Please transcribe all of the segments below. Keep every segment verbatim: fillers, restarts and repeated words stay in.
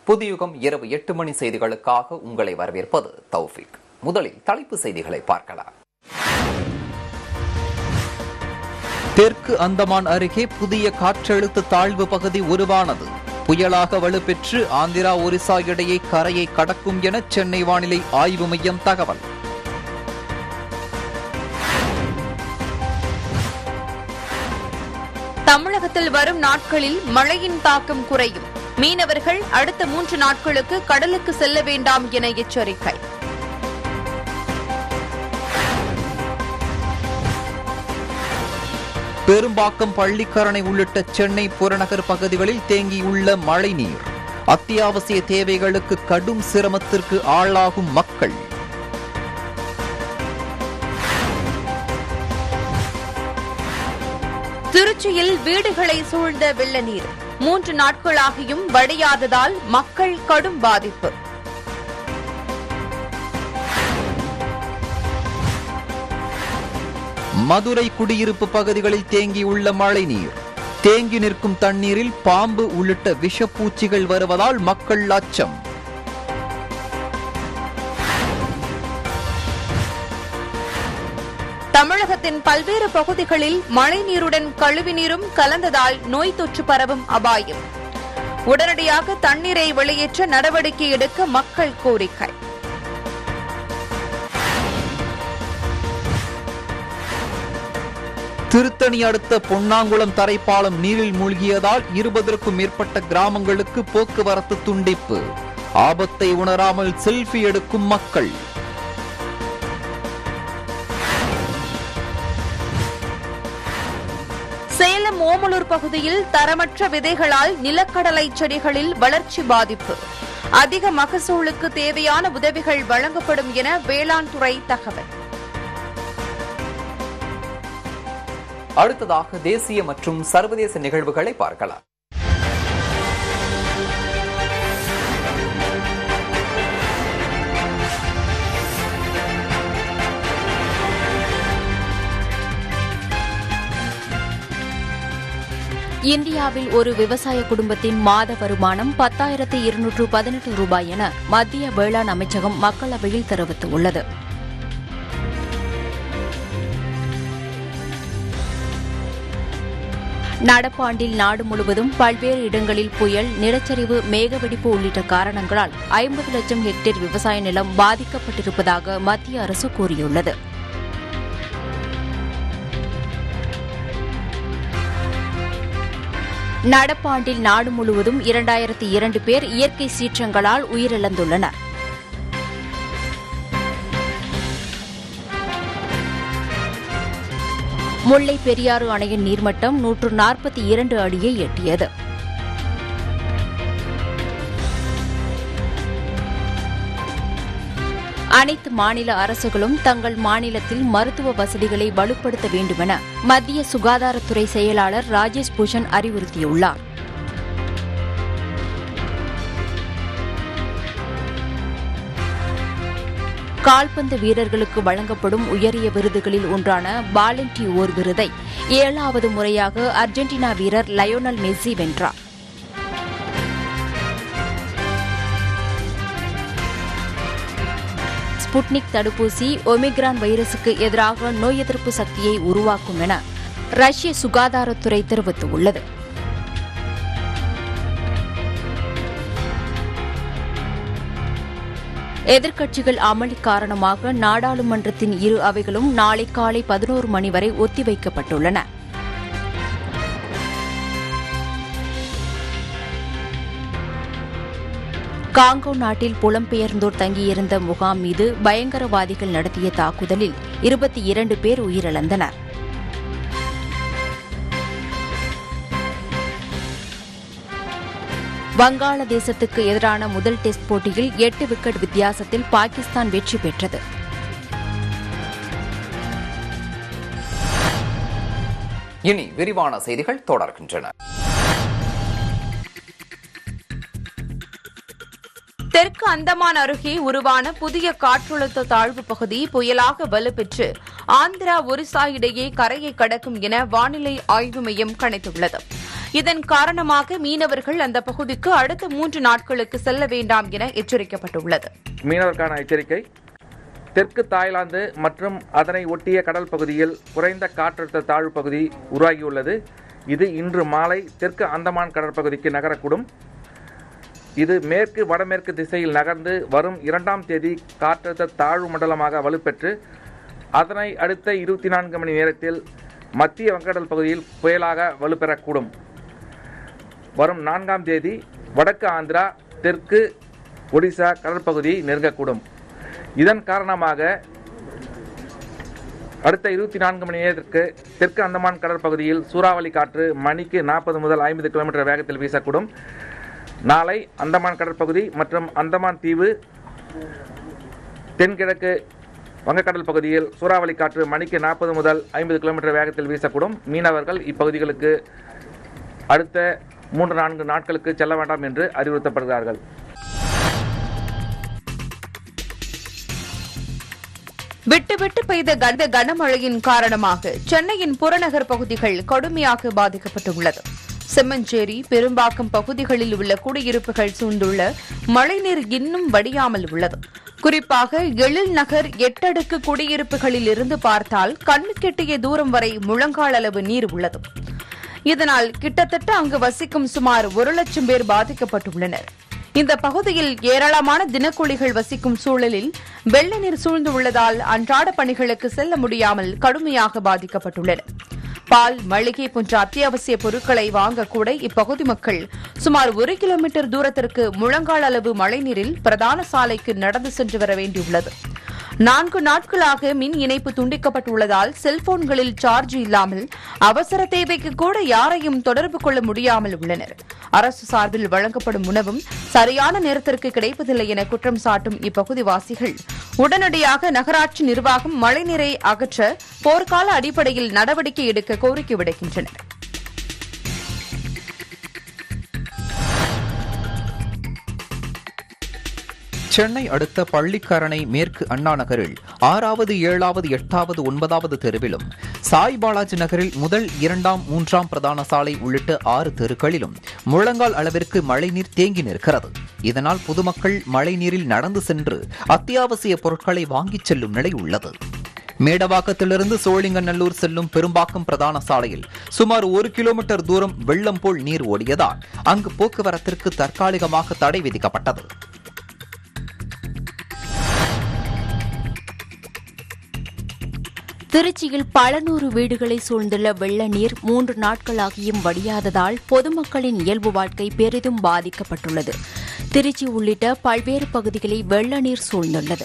புதியுகம் இரவு எட்டு மணி செய்திகளுக்காக உங்களை வரவேற்பது தௌஃபிக். முதலில் தலைப்பு செய்திகளை பார்க்கலாம். தெற்கு அந்தமான் அருகே புதிய காற்றழுத்த தாழ்வு பகுதி உருவானது. புயலாக வலுப்பெற்று ஆந்திரா ஒரிசா இடையே கரையை கடக்கும் என சென்னை வானிலை ஆய்வு மையம் தகவல். தமிழகத்தில் வரும் நாட்களில் மழையின் தாக்கம் குறையும். மீனவர்கள் அடுத்த மூன்று நாட்களுக்கு கடலுக்கு செல்ல வேண்டாம் என எச்சரிக்கை. பெரும்பாக்கம், பள்ளிக்கரணை உள்ளிட்ட சென்னை புறநகர் பகுதிகளில் தேங்கியுள்ள மழைநீர். அத்தியாவசிய தேவைகளுக்கு கடும் சிரமத்திற்கு ஆளாகும் மக்கள். திருச்சியில் வீடுகளை சூழ்ந்த வெள்ள நீர் மூன்று நாட்களாகியும் வடியாததால் மக்கள் கடும் பாதிப்பு. மதுரை குடியிருப்பு பகுதிகளில் தேங்கியுள்ள மழைநீர். தேங்கி நிற்கும் தண்ணீரில் பாம்பு உள்ளிட்ட விஷப்பூச்சிகள் வருவதால் மக்கள் அச்சம். தமிழகத்தின் பல்வேறு பகுதிகளில் மழைநீருடன் கழிவுநீரும் கலந்ததால் நோய் தொற்று பரவும் அபாயம். உடனடியாக தண்ணீரை வெளியேற்ற நடவடிக்கை எடுக்க மக்கள் கோரிக்கை. திருத்தணி அடுத்த பொன்னாங்குளம் தரைப்பாலம் நீரில் மூழ்கியதால் இருபதற்கும் மேற்பட்ட கிராமங்களுக்கு போக்குவரத்து துண்டிப்பு. ஆபத்தை உணராமல் செல்ஃபி எடுக்கும் மக்கள். சேலம் ஓமலூர் பகுதியில் தரமற்ற விதைகளால் நிலக்கடலை செடிகளில் வளர்ச்சி பாதிப்பு. அதிக மகசூலுக்கு தேவையான உதவிகள் வழங்கப்படும் என வேளாண் துறை தகவல். அடுத்ததாக தேசிய மற்றும் சர்வதேச நிகழ்வுகளை பார்க்கலாம். இந்தியாவில் ஒரு விவசாய குடும்பத்தின் மாத வருமானம் பத்தாயிரத்து இருநூற்று பதினெட்டு ரூபாய் என மத்திய வேளாண் அமைச்சகம் மக்களவையில் தெரிவித்துள்ளது. நடப்பாண்டில் நாடு முழுவதும் பல்வேறு இடங்களில் புயல், நிலச்சரிவு, மேகவெடிப்பு உள்ளிட்ட காரணங்களால் ஐம்பது லட்சம் ஹெக்டேர் விவசாய நிலம் பாதிக்கப்பட்டிருப்பதாக மத்திய அரசு கூறியுள்ளது. நடப்பாண்டில் நாடு முழுவதும் இரண்டாயிரத்தி இரண்டு பேர் இயற்கை சீற்றங்களால் உயிரிழந்துள்ளனர். முல்லை பெரியாறு அணையின் நீர்மட்டம் நூற்று நாற்பத்தி இரண்டு அடியை எட்டியது. அனைத்து மாநில அரசுகளும் தங்கள் மாநிலத்தில் மருத்துவ வசதிகளை வலுப்படுத்த வேண்டுமென மத்திய சுகாதாரத்துறை செயலாளர் ராஜேஷ் பூஷன் அறிவுறுத்தியுள்ளார். கால்பந்து வீரர்களுக்கு வழங்கப்படும் உயரிய விருதுகளில் ஒன்றான பாலன் டி ஓர் விருதை ஏழாவது முறையாக அர்ஜென்டினா வீரர் லயோனல் மெஸ்ஸி வென்றார். ஸ்புட்னிக் தடுப்பூசி ஒமிக்ரான் வைரசுக்கு எதிராக நோய் எதிர்ப்பு சக்தியை உருவாக்கும் என ரஷ்ய சுகாதாரத்துறை தெரிவித்துள்ளது. எதிர்க்கட்சிகள் அமளி காரணமாக நாடாளுமன்றத்தின் இரு அவைகளும் நாளை காலை பதினோரு மணி வரை ஒத்திவைக்கப்பட்டுள்ளன. காங்கோ நாட்டில் புலம்பெயர்ந்தோர் தங்கியிருந்த முகாம் மீது பயங்கரவாதிகள் நடத்திய தாக்குதலில் இருபத்தி இரண்டு பேர் உயிரிழந்தனர். வங்காளதேசத்துக்கு எதிரான முதல் டெஸ்ட் போட்டியில் எட்டு விக்கெட் வித்தியாசத்தில் பாகிஸ்தான் வெற்றி பெற்றது. இனி விரிவான செய்திகள் தொடர்கின்றன. தெற்கு அந்தமான் அருகே உருவான புதிய காற்றழுத்த தாழ்வு பகுதி புயலாக வலுப்பெற்று ஆந்திரா ஒரிசா இடையே கரையை கடக்கும் என வானிலை ஆய்வு மையம் கணித்துள்ளது. இதன் காரணமாக மீனவர்கள் அந்த பகுதிக்கு அடுத்த மூன்று நாட்களுக்கு செல்ல வேண்டாம் என எச்சரிக்கப்பட்டுள்ளது. மீனவருக்கான எச்சரிக்கை: தெற்கு தாய்லாந்து மற்றும் அதனை ஒட்டிய கடல் பகுதியில் குறைந்த காற்றழுத்த தாழ்வு பகுதி உருவாகியுள்ளது. இது இன்று மாலை தெற்கு அந்தமான் கடற்பகுதிக்கு நகரக்கூடும். இது மேற்கு வடமேற்கு திசையில் நகர்ந்து வரும் இரண்டாம் தேதி காற்றழுத்த தாழ்வு மண்டலமாக வலுப்பெற்று அதனை அடுத்த இருபத்தி நான்கு மணி நேரத்தில் மத்திய வங்கக்கடல் பகுதியில் புயலாக வலுப்பெறக்கூடும். வரும் நான்காம் தேதி வடக்கு ஆந்திரா, தெற்கு ஒடிசா கடற்பகுதியை நெருங்கக்கூடும். இதன் காரணமாக அடுத்த இருபத்தி நான்கு மணி நேரத்திற்கு தெற்கு அந்தமான் கடற்பகுதியில் சூறாவளி காற்று மணிக்கு நாற்பது முதல் ஐம்பது கிலோமீட்டர் வேகத்தில் வீசக்கூடும். நாளை அந்தமான் கடற்பகுதி மற்றும் அந்தமான் தீவு, தென்கிழக்கு வங்கக்கடல் பகுதியில் சூறாவளி காற்று மணிக்கு நாற்பது முதல் ஐம்பது கிலோமீட்டர் வேகத்தில் வீசக்கூடும். மீனவர்கள் இப்பகுதிகளுக்கு அடுத்த மூன்று நான்கு நாட்களுக்கு செல்ல வேண்டாம் என்று அறிவுறுத்தப்படுகிறார்கள். விட்டு விட்டு பெய்த கன கனமழையின் காரணமாக சென்னையின் புறநகர் பகுதிகள் கடுமையாக பாதிக்கப்பட்டுள்ளது. செம்மஞ்சேரி, பெரும்பாக்கம் பகுதிகளில் உள்ள குடியிருப்புகள் சூழ்ந்துள்ள மழைநீர் இன்னும் வடியாமல் உள்ளது. குறிப்பாக எழில் நகர் எட்டடுக்கு குடியிருப்புகளில் இருந்து பார்த்தால் கண்ணுக்கெட்டிய தூரம் வரை முழங்கால் அளவு நீர் உள்ளது. இதனால் கிட்டத்தட்ட அங்கு வசிக்கும் சுமார் ஒரு லட்சம் பேர் பாதிக்கப்பட்டுள்ளனர். இந்த பகுதியில் ஏராளமான தினக்கூலிகள் வசிக்கும் சூழலில் வெள்ள நீர் சூழ்ந்துள்ளதால் அன்றாட பணிகளுக்கு செல்ல முடியாமல் கடுமையாக பாதிக்கப்பட்டுள்ளனர். பால், மளிகை போன்ற அத்தியாவசிய பொருட்களை வாங்கக்கூட இப்பகுதி மக்கள் சுமார் ஒரு கிலோமீட்டர் தூரத்திற்கு முழங்கால் அளவு மழைநீரில் பிரதான சாலைக்கு நடந்து சென்று வர வேண்டியுள்ளது. நான்கு நாட்களாக மின் இணைப்பு துண்டிக்கப்பட்டுள்ளதால் செல்போன்களில் சார்ஜ் இல்லாமல் அவசர தேவைக்கு கூட யாரையும் தொடர்பு கொள்ள முடியாமல் உள்ளனர். அரசு சார்பில் வழங்கப்படும் உணவும் சரியான நேரத்திற்கு கிடைப்பதில்லை என குற்றம் சாட்டும் இப்பகுதிவாசிகள் உடனடியாக நகராட்சி நிர்வாகம் மழைநீரை அகற்ற போர்க்கால அடிப்படையில் நடவடிக்கை எடுக்க கோரிக்கை விடுக்கின்றனர். சென்னை அடுத்த பள்ளிக்கரணை மேற்கு அண்ணா நகரில் ஆறாவது, ஏழாவது, எட்டாவது, ஒன்பதாவது தெருவிலும், சாய் பாலாஜி நகரில் முதல், இரண்டாம், மூன்றாம் பிரதான சாலை உள்ளிட்ட ஆறு தெருக்களிலும் முழங்கால் அளவிற்கு மழைநீர் தேங்கி நிற்கிறது. இதனால் பொதுமக்கள் மழைநீரில் நடந்து சென்று அத்தியாவசிய பொருட்களை வாங்கிச் செல்லும் நிலை உள்ளது. மேடவாக்கத்திலிருந்து சோழிங்கநல்லூர் செல்லும் பெரும்பாக்கம் பிரதான சாலையில் சுமார் ஒரு கிலோமீட்டர் தூரம் வெள்ளம் போல் நீர் ஓடியதால் அங்கு போக்குவரத்திற்கு தற்காலிகமாக தடை விதிக்கப்பட்டது. திருச்சியில் பல நூறு வீடுகளை சூழ்ந்துள்ள வெள்ள நீர் மூன்று நாட்களாகியும் வடியாததால் பொதுமக்களின் இயல்பு வாழ்க்கை பெரிதும் பாதிக்கப்பட்டுள்ளது. திருச்சி உள்ளிட்ட பல்வேறு பகுதிகளில் வெள்ள நீர் சூழ்ந்துள்ளது.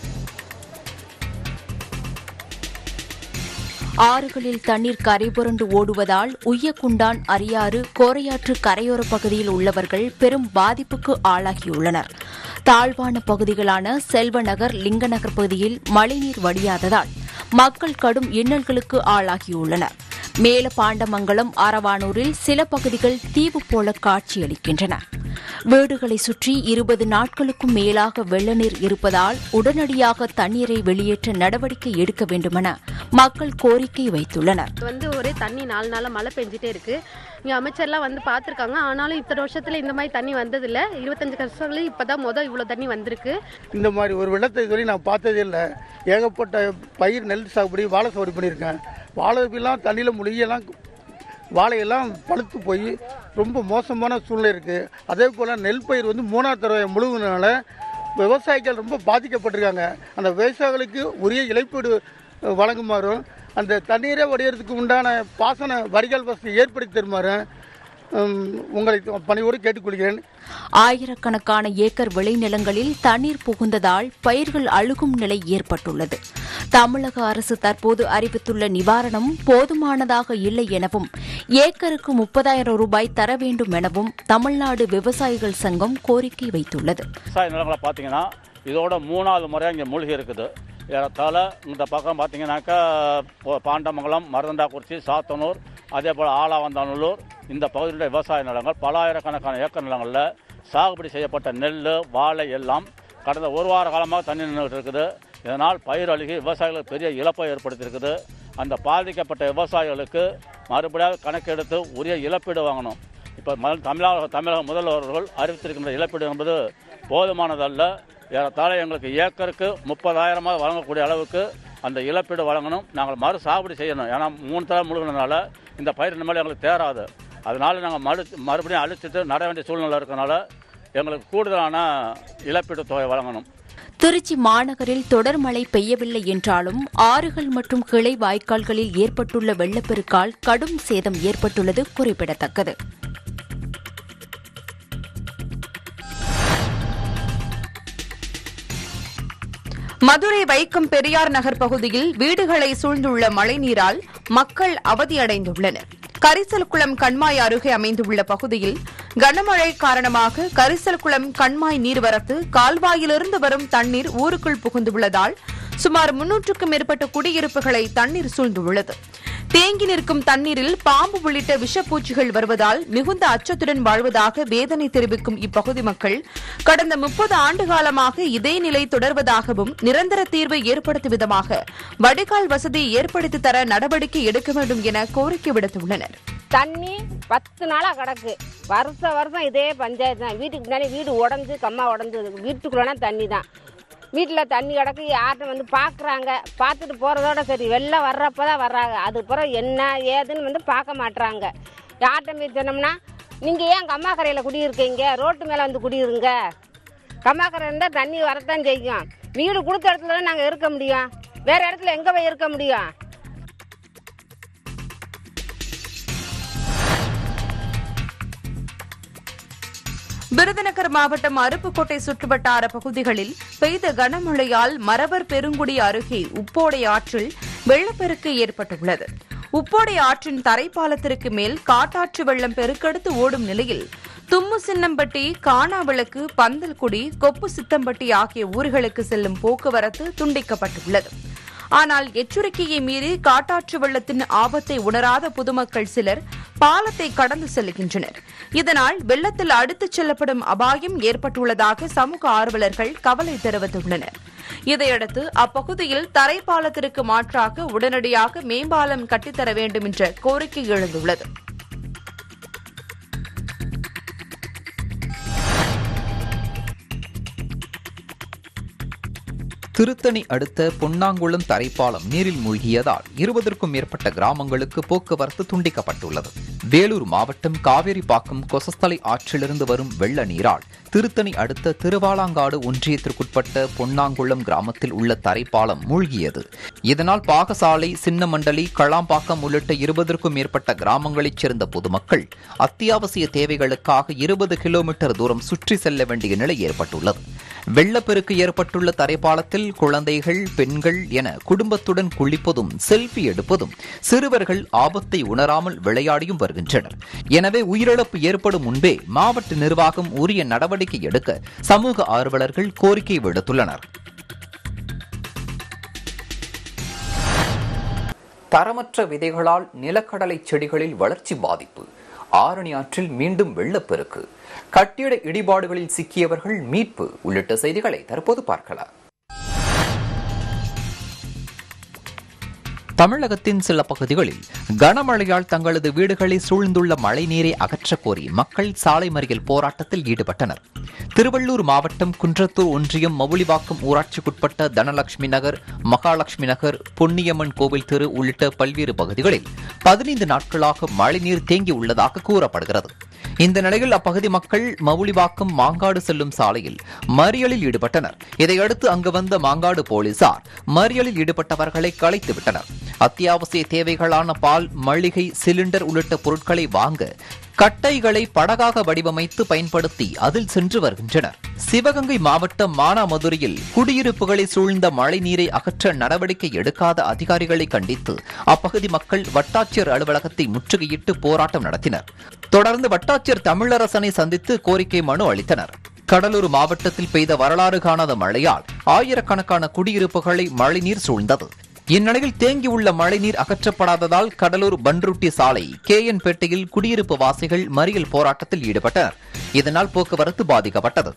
ஆறுகளில் தண்ணீர் கரைபுரண்டு ஓடுவதால் உய்யக்குண்டான், அரியாறு, கோரையாற்று கரையோர பகுதியில் உள்ளவர்கள் பெரும் பாதிப்புக்கு ஆளாகியுள்ளனர். தாழ்வான பகுதிகளான செல்வநகர், லிங்கநகர் பகுதியில் மழைநீர் வடியாததால் மக்கள் கடும் இன்னல்களுக்கு ஆளாகியுள்ளனர். மேல பாண்டமங்கலம், அரவானூரில் சில பகுதிகள் தீவு போல காட்சியளிக்கின்றன. வீடுகளை சுற்றி இருபது நாட்களுக்கும் மேலாக வெள்ளநீர் இருப்பதால் உடனடியாக தண்ணீரை வெளியேற்ற நடவடிக்கை எடுக்க வேண்டுமென மக்கள் கோரிக்கை வைத்துள்ளனர். வந்து ஒரே தண்ணி நாலு நாளா மழை பெஞ்சிட்டே இருக்கு. இங்க அமைச்சர்லாம் வந்து பாத்துருக்காங்க. ஆனாலும் இத்தனை வருஷத்துல இந்த மாதிரி தண்ணி வந்ததில்லை. இருபத்தஞ்சு வருஷத்துல இப்பதான் முதல் இவ்வளவு தண்ணி வந்திருக்கு. இந்த மாதிரி ஒரு வெள்ளத்தை சொல்லி நான் பார்த்ததே இல்லை. ஏகப்பட்ட பயிர், நெல் சாகுபடி, வாழை சாகுபடி பண்ணியிருக்கேன். வாழைலாம் தண்ணியில் முழுகியெல்லாம் வாழையெல்லாம் பழுத்து போய் ரொம்ப மோசமான சூழ்நிலை இருக்குது. அதே போல் நெல் பயிர் வந்து மூணாவது தடவை முழுகுனால விவசாயிகள் ரொம்ப பாதிக்கப்பட்டிருக்காங்க. அந்த விவசாயிகளுக்கு உரிய இழப்பீடு வழங்குமாறும் அந்த தண்ணீரை வடிகிறதுக்கு உண்டான பாசன வடிகால் வசதி ஏற்படுத்தி தருமாறு உங்களை பணியோடு கேட்டுக்கொள்கிறேன். ஆயிரக்கணக்கான ஏக்கர் விளைநிலங்களில் தண்ணீர் புகுந்ததால் பயிர்கள் அழுகும் நிலை ஏற்பட்டுள்ளது. தமிழக அரசு தற்போது அறிவித்துள்ள நிவாரணம் போதுமானதாக இல்லை எனவும் ஏக்கருக்கு முப்பதாயிரம் ரூபாய் தர வேண்டும் எனவும் தமிழ்நாடு விவசாயிகள் சங்கம் கோரிக்கை வைத்துள்ளது. விவசாய நிலங்களை பார்த்தீங்கன்னா இதோட மூணாவது முறையாக இங்கே மூழ்கி இருக்குது. ஏறத்தாழ இந்த பக்கம் பார்த்தீங்கன்னாக்கா பாண்டமங்கலம், மருதண்டாக்குறிச்சி, சாத்தனூர், அதே போல் ஆலாவந்தானூர் இந்த பகுதியில் விவசாய நிலங்கள் பல ஆயிரக்கணக்கான ஏக்கர் நிலங்களில் சாகுபடி செய்யப்பட்ட நெல், வாழை எல்லாம் கடந்த ஒரு வார காலமாக தண்ணி நின்றுட்டு இருக்குது. இதனால் பயிர் அழுகி விவசாயிகளுக்கு பெரிய இழப்பை ஏற்படுத்தியிருக்குது. அந்த பாதிக்கப்பட்ட விவசாயிகளுக்கு மறுபடியும் கணக்கெடுத்து உரிய இழப்பீடு வாங்கணும். இப்போ தமிழக தமிழக முதல்வர்கள் அறிவித்திருக்கின்ற இழப்பீடு என்பது போதுமானதல்ல. ஏறத்தாழ எங்களுக்கு ஏக்கருக்கு முப்பதாயிரமாக வழங்கக்கூடிய அளவுக்கு அந்த இழப்பீடு வழங்கணும். நாங்கள் மறு சாகுபடி செய்யணும். ஏன்னா மூணு தடவை முழுகினால இந்த பயிர் இனிமேல் எங்களுக்கு தேராது. அதனால் நாங்கள் மறு மறுபடியும் அழிச்சிட்டு நட வேண்டிய சூழ்நிலை இருக்கனால எங்களுக்கு கூடுதலான இழப்பீடு தொகை வழங்கணும். திருச்சி மாநகரில் தொடர் மழை பெய்யவில்லை என்றாலும் ஆறுகள் மற்றும் கிளை வாய்க்கால்களில் ஏற்பட்டுள்ள வெள்ளப்பெருக்கால் கடும் சேதம் ஏற்பட்டுள்ளது குறிப்பிடத்தக்கது. மதுரை வைக்கம் பெரியார் நகர் பகுதியில் வீடுகளை சூழ்ந்துள்ள மழைநீரால் மக்கள் அவதியடைந்துள்ளனர். கரிசல்குளம் கண்மாய் அருகே அமைந்துள்ள பகுதியில் கனமழை காரணமாக கரிசல்குளம் கண்மாய் நீர்வரத்து கால்வாயிலிருந்து வரும் தண்ணீர் ஊருக்குள் புகுந்துள்ளதால் சுமார் முன்னூற்றுக்கும் மேற்பட்ட குடியிருப்புகளை தண்ணீர் சூழ்ந்துள்ளது. தேங்கி நிற்கும் தண்ணீரில் பாம்பு உள்ளிட்ட விஷப்பூச்சிகள் வருவதால் மிகுந்த அச்சத்துடன் வாழ்வதாக வேதனை தெரிவிக்கும் இப்பகுதி மக்கள் கடந்த முப்பது ஆண்டு காலமாக இதே நிலை தொடர்வதாகவும் நிரந்தர தீர்வை ஏற்படுத்தும் விதமாக வடிகால் வசதி ஏற்படுத்தி தர நடவடிக்கை எடுக்க வேண்டும் என கோரிக்கை விடுத்துள்ளனர். தண்ணி பத்து நாளா கிடக்கு. வருஷம் வருஷம் இதே பஞ்சாயத்து தான். வீட்டுக்கு முன்னாடி வீடு உடஞ்சு கம்மா உடஞ்சு வீட்டுக்குள்ளனா தண்ணி தான். வீட்டில் தண்ணி கிடக்கு. யார்கிட்ட வந்து பார்க்குறாங்க. பார்த்துட்டு போகிறதோட சரி, வெளில வர்றப்ப தான் வர்றாங்க. அதுக்கப்புறம் என்ன ஏதுன்னு வந்து பார்க்க மாட்டுறாங்க. யார்கிட்ட போய் சொன்னோம்னா, நீங்கள் ஏன் கம்மாக்கரையில் குடியிருக்கீங்க, ரோட்டு மேலே வந்து குடியிருங்க. கம்மாக்கரை இருந்தால் தண்ணி வரத்தான் செய்யும். வீடு கொடுத்த இடத்துல நாங்கள் இருக்க முடியும். வேறு இடத்துல எங்கே போய் இருக்க முடியும்? விருதுநகர் மாவட்டம் அருப்புக்கோட்டை சுற்றுவட்டார பகுதிகளில் பெய்த கனமழையால் மரவர் பெருங்குடி அருகே உப்போடை ஆற்றில் வெள்ளப்பெருக்கு ஏற்பட்டுள்ளது. உப்போடை ஆற்றின் தரைப்பாலத்திற்கு மேல் காட்டாற்று வெள்ளம் பெருக்கெடுத்து ஓடும் நிலையில் தும்மு சின்னம்பட்டி, காணாவிளக்கு, பந்தல்குடி, கொப்பு சித்தம்பட்டி ஆகிய ஊர்களுக்கு செல்லும் போக்குவரத்து துண்டிக்கப்பட்டுள்ளது. ஆனால் எச்சரிக்கையை மீறி காட்டாற்று வெள்ளத்தின் ஆபத்தை உணராத பொதுமக்கள் சிலர் பாலத்தை கடந்து செல்கின்றனர். இதனால் வெள்ளத்தில் அடித்துச் செல்லப்படும் அபாயம் ஏற்பட்டுள்ளதாக சமூக ஆர்வலர்கள் கவலை தெரிவித்துள்ளனர். இதையடுத்து அப்பகுதியில் தரைப்பாலத்திற்கு மாற்றாக உடனடியாக மேம்பாலம் கட்டித்தர வேண்டும் என்ற கோரிக்கை எழுந்துள்ளது. திருத்தணி அடுத்த பொன்னாங்குளம் தரைப்பாலம் நீரில் மூழ்கியதால் இருபதற்கும் மேற்பட்ட கிராமங்களுக்கு போக்குவரத்து துண்டிக்கப்பட்டுள்ளது. வேலூர் மாவட்டம் காவேரிப்பாக்கம் கொசஸ்தலை ஆற்றிலிருந்து வரும் வெள்ள நீரால் திருத்தணி அடுத்த திருவாலாங்காடு ஒன்றியத்திற்குட்பட்ட பொன்னாங்குளம் கிராமத்தில் உள்ள தரைப்பாலம் மூழ்கியது. இதனால் பாகசாலை, சின்னமண்டலி, களம்பாக்கம் உள்ளிட்ட இருபதற்கும் மேற்பட்ட கிராமங்களைச் சேர்ந்த பொதுமக்கள் அத்தியாவசிய தேவைகளுக்காக இருபது கிலோமீட்டர் தூரம் சுற்றி செல்ல வேண்டிய நிலை ஏற்பட்டுள்ளது. வெள்ளப்பெருக்கு ஏற்பட்டுள்ள தரைப்பாலத்தில் குழந்தைகள், பெண்கள் என குடும்பத்துடன் குளிப்பதும் செல்ஃபி எடுப்பதும் சிறுவர்கள் ஆபத்தை உணராமல் விளையாடியும் வருகின்றனர். எனவே உயிரிழப்பு ஏற்படும் முன்பே மாவட்ட நிர்வாகம் உரிய நடவடிக்கை எடுக்க சமூக ஆர்வலர்கள் கோரிக்கை விடுத்துள்ளனர். தரமற்ற விதைகளால் நிலக்கடலை செடிகளில் வளர்ச்சி பாதிப்பு. ஆரணி ஆற்றில் மீண்டும் வெள்ளப்பெருக்கு. கட்டிட இடிபாடுகளில் சிக்கியவர்கள் மீட்பு உள்ளிட்ட செய்திகளை தற்போது பார்க்கலாம். தமிழகத்தின் சில பகுதிகளில் கனமழையால் தங்களது வீடுகளை சூழ்ந்துள்ள மழைநீரை அகற்றக் கோரி மக்கள் சாலை மறியல் போராட்டத்தில் ஈடுபட்டனர். திருவள்ளூர் மாவட்டம் குன்றத்தூர் ஒன்றியம் மவுலிவாக்கம் ஊராட்சிக்குட்பட்ட தனலட்சுமி நகர், மகாலட்சுமி நகர், பொன்னியம்மன் கோவில் தெரு உள்ளிட்ட பல்வேறு பகுதிகளில் பதினைந்து நாட்களாக மழைநீர் தேங்கி உள்ளதாக கூறப்படுகிறது. இந்த நிலையில் அப்பகுதி மக்கள் மவுலிவாக்கம் மாங்காடு செல்லும் சாலையில் மறியலில் ஈடுபட்டனர். இதையடுத்து அங்கு வந்த மாங்காடு போலீசார் மறியலில் ஈடுபட்டவர்களை கலைத்து விட்டனர். அத்தியாவசிய தேவைகளான பால், மளிகை, சிலிண்டர் உள்ளிட்ட பொருட்களை வாங்க கட்டைகளை படகாக வடிவமைத்து பயன்படுத்தி அதில் சென்று வருகின்றனர். சிவகங்கை மாவட்டம் மானாமதுரையில் குடியிருப்புகளை சூழ்ந்த மழை நீரை அகற்ற நடவடிக்கை எடுக்காத அதிகாரிகளை கண்டித்து அப்பகுதி மக்கள் வட்டாட்சியர் அலுவலகத்தை முற்றுகையிட்டு போராட்டம் நடத்தினர். தொடர்ந்து வட்டாட்சியர் தமிழரசனை சந்தித்து கோரிக்கை மனு அளித்தனர். கடலூர் மாவட்டத்தில் பெய்த வரலாறு காணாத மழையால் ஆயிரக்கணக்கான குடியிருப்புகளை மழைநீர் சூழ்ந்தது. இந்நிலையில் தேங்கியுள்ள மழைநீர் அகற்றப்படாததால் கடலூர் பன்ருட்டி சாலை கே என் பேட்டையில் குடியிருப்பு வாசிகள் மறியல் போராட்டத்தில் ஈடுபட்டனர். இதனால் போக்குவரத்து பாதிக்கப்பட்டது.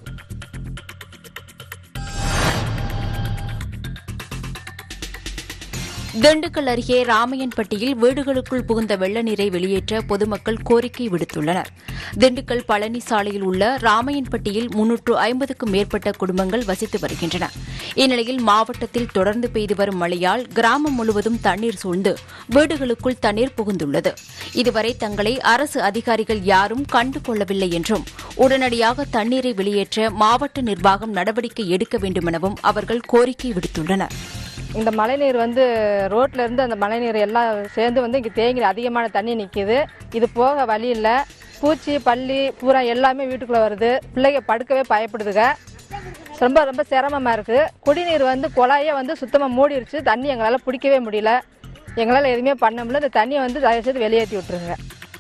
திண்டுக்கல் அருகே ராமையன்பட்டியில் வீடுகளுக்குள் புகுந்த வெள்ள நீரை வெளியேற்ற பொதுமக்கள் கோரிக்கை விடுத்துள்ளனர். திண்டுக்கல் பழனி சாலையில் உள்ள ராமையன்பட்டியில் முன்னூற்று ஐம்பதுக்கும் மேற்பட்ட குடும்பங்கள் வசித்து வருகின்றன. இந்நிலையில் மாவட்டத்தில் தொடர்ந்து பெய்து வரும் மழையால் கிராமம் முழுவதும் தண்ணீர் சூழ்ந்து வீடுகளுக்குள் தண்ணீர் புகுந்துள்ளது. இதுவரை தங்களை அரசு அதிகாரிகள் யாரும் கண்டுகொள்ளவில்லை என்றும் உடனடியாக தண்ணீரை வெளியேற்ற மாவட்ட நிர்வாகம் நடவடிக்கை எடுக்க வேண்டுமெனவும் அவர்கள் கோரிக்கை விடுத்துள்ளனர். இந்த மழைநீர் வந்து ரோட்ல இருந்து அந்த மழைநீர் எல்லாம் சேர்ந்து வந்து இங்கே தேங்கி அதிகமான தண்ணி நிற்கிது. இது போக வழி இல்லை. பூச்சி பள்ளி பூரா எல்லாமே வீட்டுக்குள்ளே வருது. பிள்ளைங்க படுக்கவே பயப்படுதுங்க. ரொம்ப ரொம்ப சிரமமாக இருக்குது. குடிநீர் வந்து குழாயே வந்து சுத்தமாக மூடிடுச்சு. தண்ணி எங்களால் பிடிக்கவே முடியல. எங்களால் எதுவுமே பண்ண முடியல. இந்த தண்ணியை வந்து தயவுசெய்து வெளியேற்றி விட்டுருங்க.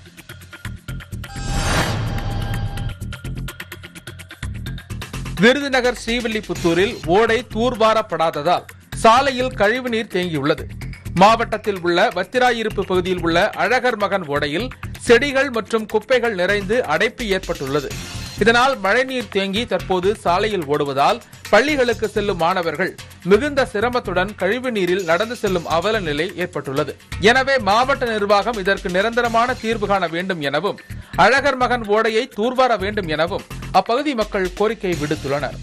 விருதுநகர் ஸ்ரீவில்லிபுத்தூரில் ஓடை தூர்வாரப்படாததால் சாலையில் கழிவுநீர் தேங்கியுள்ளது. மாவட்டத்தில் உள்ள வத்திராயிருப்பு பகுதியில் உள்ள அழகர் மகன் ஓடையில் செடிகள் மற்றும் குப்பைகள் நிறைந்து அடைப்பு ஏற்பட்டுள்ளது. இதனால் மழைநீர் தேங்கி தற்போது சாலையில் ஓடுவதால் பள்ளிகளுக்கு செல்லும் மாணவர்கள் மிகுந்த சிரமத்துடன் கழிவு நீரில் நடந்து செல்லும் அவல நிலை ஏற்பட்டுள்ளது. எனவே மாவட்ட நிர்வாகம் இதற்கு நிரந்தரமான தீர்வு காண வேண்டும் எனவும் அழகர் மகன் ஓடையை தூர்வார வேண்டும் எனவும் அப்பகுதி மக்கள் கோரிக்கை விடுத்துள்ளனர்.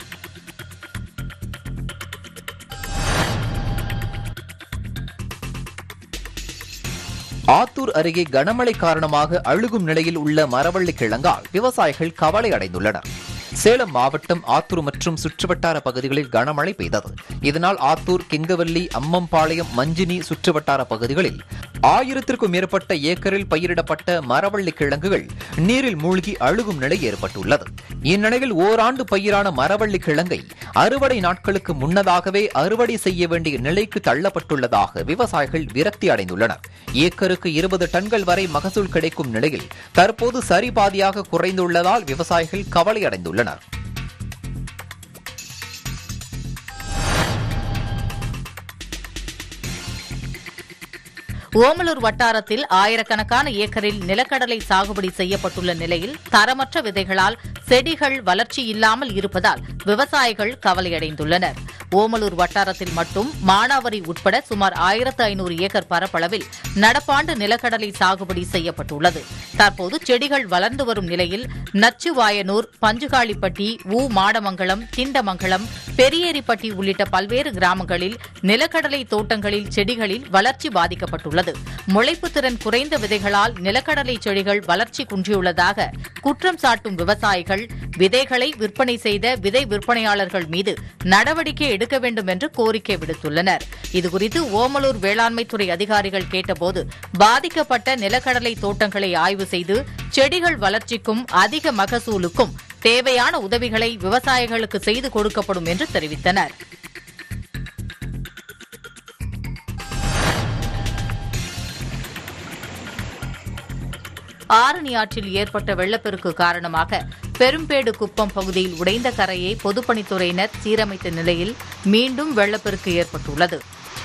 ஆத்தூர் அருகே கனமழை காரணமாக அழுகும் நிலையில் உள்ள மரவள்ளி கிழங்கால் விவசாயிகள் கவலை அடைந்துள்ளனர். சேலம் மாவட்டம் ஆத்தூர் மற்றும் சுற்றுவட்டார பகுதிகளில் கனமழை பெய்தது. இதனால் ஆத்தூர், கெங்கவல்லி, அம்மம்பாளையம், மஞ்சினி சுற்றுவட்டார பகுதிகளில் ஆயிரத்திற்கும் மேற்பட்ட ஏக்கரில் பயிரிடப்பட்ட மரவள்ளி கிழங்குகள் நீரில் மூழ்கி அழுகும் நிலை ஏற்பட்டுள்ளது. இந்நிலையில் ஓராண்டு பயிரான மரவள்ளி கிழங்கை அறுவடை நாட்களுக்கு முன்னதாகவே அறுவடை செய்ய வேண்டிய நிலைக்கு தள்ளப்பட்டுள்ளதாக விவசாயிகள் விரக்தி அடைந்துள்ளனர். ஏக்கருக்கு இருபது டன்கள் வரை மகசூல் கிடைக்கும் நிலையில் தற்போது சரிபாதியாக குறைந்துள்ளதால் விவசாயிகள் கவலை அடைந்துள்ளனர். ஓமலூர் வட்டாரத்தில் ஆயிரக்கணக்கான ஏக்கரில் நிலக்கடலை சாகுபடி செய்யப்பட்டுள்ள நிலையில் தரமற்ற விதைகளால் செடிகள் வளர்ச்சி இல்லாமல் இருப்பதால் விவசாயிகள் கவலையடைந்துள்ளனர். ஓமலூர் வட்டாரத்தில் மட்டும் மானாவரி உட்பட சுமார் ஆயிரத்து ஐநூறு ஏக்கர் பரப்பளவில் நடப்பாண்டு நிலக்கடலை சாகுபடி செய்யப்பட்டுள்ளது. தற்போது செடிகள் வளர்ந்து வரும் நிலையில் நச்சுவாயனூர், பஞ்சுகாளிப்பட்டி, ஊ மாடமங்கலம், திண்டமங்கலம், பெரியேரிப்பட்டி உள்ளிட்ட பல்வேறு கிராமங்களில் நிலக்கடலை தோட்டங்களில் செடிகளில் வளர்ச்சி பாதிக்கப்பட்டுள்ளது. முளைப்பு திறன் குறைந்த விதைகளால் நிலக்கடலை செடிகள் வளர்ச்சி குன்றியுள்ளதாக குற்றம் சாட்டும் விவசாயிகள் விதைகளை விற்பனை செய்த விதை விற்பனையாளர்கள் மீது நடவடிக்கை எடுக்க வேண்டும் என்று கோரிக்கை விடுத்துள்ளனர். இதுகுறித்து ஓமலூர் வேளாண்மைத்துறை அதிகாரிகள் கேட்டபோது பாதிக்கப்பட்ட நிலக்கடலை தோட்டங்களை ஆய்வு செய்து செடிகள் வளர்ச்சிக்கும் அதிக மகசூலுக்கும் தேவையான உதவிகளை விவசாயிகளுக்கு செய்து கொடுக்கப்படும் என்று தெரிவித்தனர். ஆரணி ஆற்றில் ஏற்பட்ட வெள்ளப்பெருக்கு காரணமாக பெரும்பேடு குப்பம் பகுதியில் உடைந்த கரையை பொதுப்பணித்துறையினர் சீரமைத்த நிலையில் மீண்டும் வெள்ளப்பெருக்கு ஏற்பட்டுள்ளது.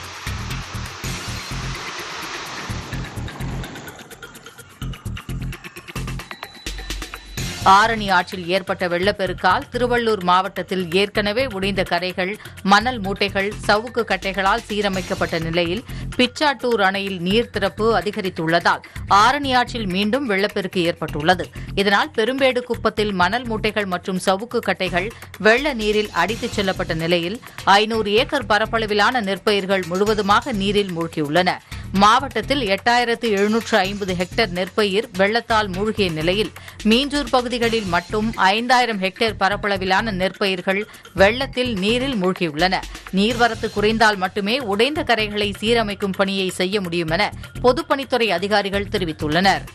ஆரணி ஆற்றில் ஏற்பட்ட வெள்ளப்பெருக்கால் திருவள்ளூர் மாவட்டத்தில் ஏற்கனவே உடைந்த கரைகள், மணல் மூட்டைகள், சவுக்கு கட்டைகளால் சீரமைக்கப்பட்ட நிலையில் பிச்சாட்டூர் அணையில் நீர் திறப்பு அதிகரித்துள்ளதால் ஆரணி ஆற்றில் மீண்டும் வெள்ளப்பெருக்கு ஏற்பட்டுள்ளது. இதனால் பெரும்பேடு குப்பத்தில் மணல் மூட்டைகள் மற்றும் சவுக்கு கட்டைகள் வெள்ள நீரில் அடித்துச் செல்லப்பட்ட நிலையில் ஐநூறு ஏக்கர் பரப்பளவிலான நெற்பயிர்கள் முழுவதுமாக நீரில் மூழ்கியுள்ளன. மாவட்டத்தில் எட்டாயிரத்து எழுநூற்று ஐம்பது ஹெக்டேர் நெற்பயிர் வெள்ளத்தால் மூழ்கிய நிலையில் மீஞ்சூர் பகுதிகளில் மட்டும் ஐந்தாயிரம் ஹெக்டேர் பரப்பளவிலான நெற்பயிர்கள் வெள்ளத்தில் நீரில் மூழ்கியுள்ளன. நீர்வரத்து குறைந்தால் மட்டுமே உடைந்த கரைகளை சீரமைக்கும் பணியை செய்ய முடியும் என பொதுப்பணித்துறை அதிகாரிகள் தெரிவித்துள்ளனர்.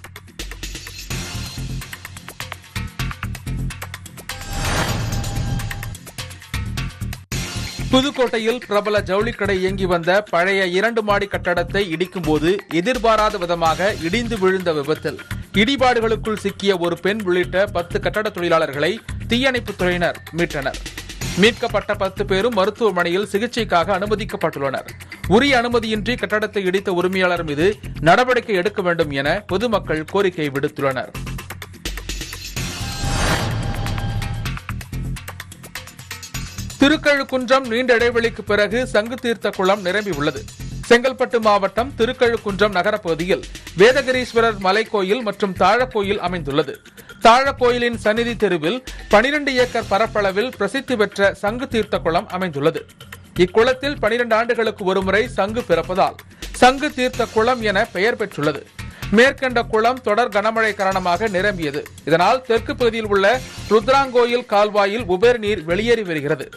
புதுக்கோட்டையில் பிரபல ஜவுளிக்கடை இயங்கி வந்த பழைய இரண்டு மாடி கட்டடத்தை இடிக்கும் போது எதிர்பாராத விதமாக இடிந்து விழுந்த விபத்தில் இடிபாடுகளுக்குள் சிக்கிய ஒரு பெண் உள்ளிட்ட பத்து கட்டட தொழிலாளர்களை தீயணைப்புத் துறையினர் மீட்டனர். மீட்கப்பட்ட பத்து பேரும் மருத்துவமனையில் சிகிச்சைக்காக அனுமதிக்கப்பட்டுள்ளனர். உரிய அனுமதியின்றி கட்டடத்தை இடித்த உரிமையாளர் மீது நடவடிக்கை எடுக்க வேண்டும் என பொதுமக்கள் கோரிக்கை விடுத்துள்ளனர். திருக்கழுக்குன்றம் நீண்ட இடைவெளிக்கு பிறகு சங்கு தீர்த்த குளம் நிரம்பியுள்ளது. செங்கல்பட்டு மாவட்டம் திருக்கழுக்குன்றம் நகரப்பகுதியில் வேதகிரீஸ்வரர் மலைக்கோயில் மற்றும் தாழக்கோயில் அமைந்துள்ளது. தாழக்கோயிலின் சந்நிதி தெருவில் பனிரெண்டு ஏக்கர் பரப்பளவில் பிரசித்தி பெற்ற சங்கு தீர்த்த குளம் அமைந்துள்ளது. இக்குளத்தில் பனிரெண்டு ஆண்டுகளுக்கு ஒருமுறை சங்கு பிறப்பதால் சங்கு தீர்த்த குளம் என பெயர் பெற்றுள்ளது. மேற்கண்ட குளம் தொடர் கனமழை காரணமாக நிரம்பியது. இதனால் தெற்கு பகுதியில் உள்ள ருத்ராங்கோயில் கால்வாயில் உபரி நீர் வெளியேறி வருகிறது.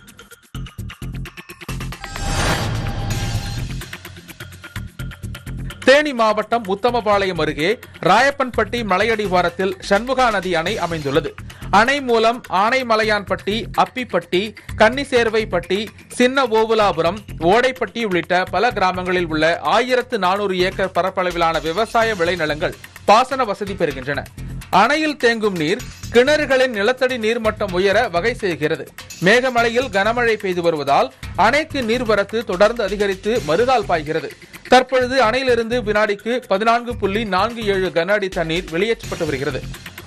தேனி மாவட்டம் உத்தமபாளையம் அருகே ராயப்பன்பட்டி மலையடிவாரத்தில் சண்முகா நதி அணை அமைந்துள்ளது. அணை மூலம் ஆனைமலையான்பட்டி, அப்பிப்பட்டி, கன்னிசேர்வைப்பட்டி, சின்ன ஓவுலாபுரம், ஓடைப்பட்டி உள்ளிட்ட பல கிராமங்களில் உள்ள ஆயிரத்து நானூறு ஏக்கர் பரப்பளவிலான விவசாய விளைநிலங்கள் பாசன வசதி பெறுகின்றன. அணையில் தேங்கும் நீர் கிணறுகளின் நிலத்தடி நீர்மட்டம் உயர வகை செய்கிறது. மேகமலையில் கனமழை பெய்து வருவதால் அணைக்கு நீர்வரத்து தொடர்ந்து அதிகரித்து மறுகால் பாய்கிறது. தற்பொழுது அணையிலிருந்து வினாடிக்கு பதினான்கு புள்ளி நான்கு ஏழு கன அடி தண்ணீர் வெளியேற்றப்பட்டு வருகிறது.